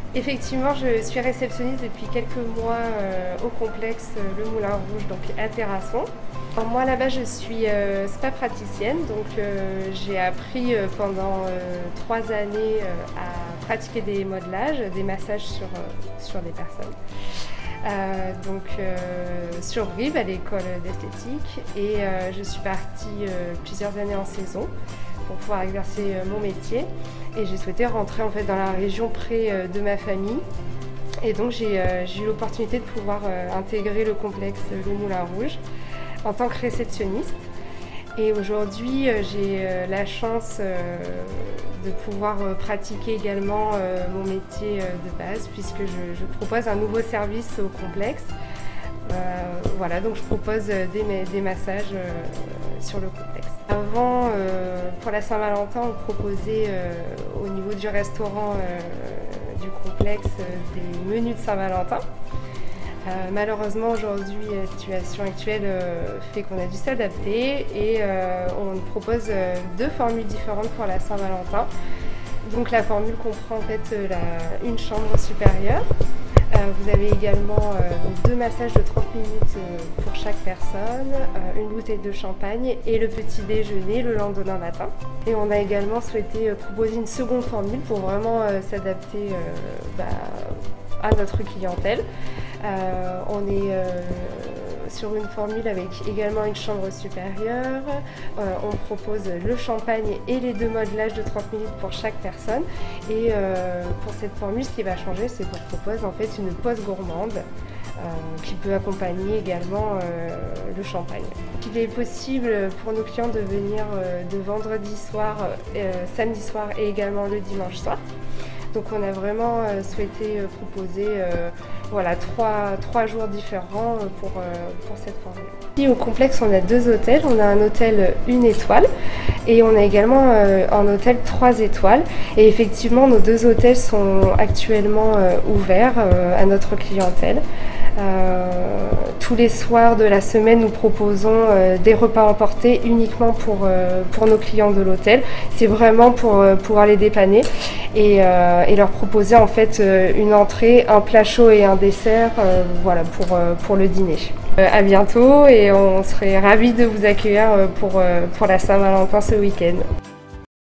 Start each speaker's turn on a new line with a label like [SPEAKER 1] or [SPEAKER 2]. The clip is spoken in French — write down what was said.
[SPEAKER 1] Effectivement, je suis réceptionniste depuis quelques mois au complexe Le Moulin Rouge, donc à Terrasson. Alors moi là-bas je suis spa praticienne, donc j'ai appris pendant 3 années à pratiquer des modelages, des massages sur des personnes. Sur Brive à l'école d'esthétique et je suis partie plusieurs années en saison pour pouvoir exercer mon métier et j'ai souhaité rentrer en fait dans la région près de ma famille et donc j'ai eu l'opportunité de pouvoir intégrer le complexe Le Moulin Rouge en tant que réceptionniste. Et aujourd'hui, j'ai la chance de pouvoir pratiquer également mon métier de base puisque je propose un nouveau service au complexe. Voilà, donc je propose des massages sur le complexe. Avant, pour la Saint-Valentin, on proposait au niveau du restaurant du complexe des menus de Saint-Valentin. Malheureusement aujourd'hui, la situation actuelle fait qu'on a dû s'adapter et on propose 2 formules différentes pour la Saint-Valentin. Donc la formule comprend en fait une chambre supérieure. Vous avez également 2 massages de 30 minutes pour chaque personne, une bouteille de champagne et le petit déjeuner le lendemain matin. Et on a également souhaité proposer une seconde formule pour vraiment s'adapter à notre clientèle. On est sur une formule avec également une chambre supérieure. On propose le champagne et les 2 modelages de 30 minutes pour chaque personne. Et pour cette formule, ce qui va changer, c'est qu'on propose en fait une pause gourmande qui peut accompagner également le champagne. Il est possible pour nos clients de venir de vendredi soir, samedi soir et également le dimanche soir. Donc on a vraiment souhaité proposer voilà, 3 jours différents pour cette formule. Ici au complexe, on a 2 hôtels. On a un hôtel 1 étoile et on a également un hôtel 3 étoiles. Et effectivement, nos 2 hôtels sont actuellement ouverts à notre clientèle. Tous les soirs de la semaine, nous proposons des repas emportés uniquement pour nos clients de l'hôtel. C'est vraiment pour pouvoir les dépanner et leur proposer en fait une entrée, un plat chaud et un dessert voilà, pour le dîner. À bientôt et on serait ravis de vous accueillir pour la Saint-Valentin ce week-end.